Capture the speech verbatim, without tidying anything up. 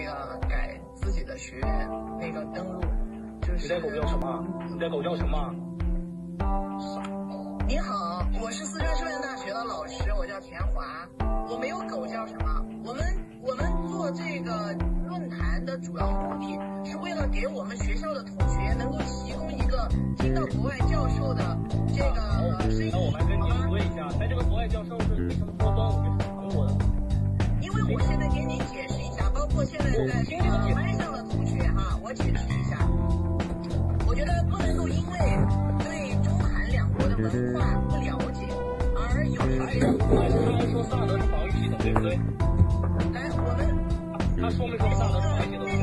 个改自己的学员那个登录，就是你在狗叫什么？你在狗叫什么？ 你好，我是四川师范大学的老师，我叫田华。我没有狗叫什么，我们我们做这个论坛的主要目的是为了给我们学校的同学能够提供一个听到国外教授的这个声音。 那我来跟你说一下，在这个国外教授是为什么说端午节是韩国的？ 因为我现在给您解释一下，包括现在在这个麦上的同学哈，我解释一下。我觉得不能够因为对中韩两国的文化不了解而有条件。 哎，刚才说萨德是防御系统，对不对？ 来，我们他说没说萨德是防御系统？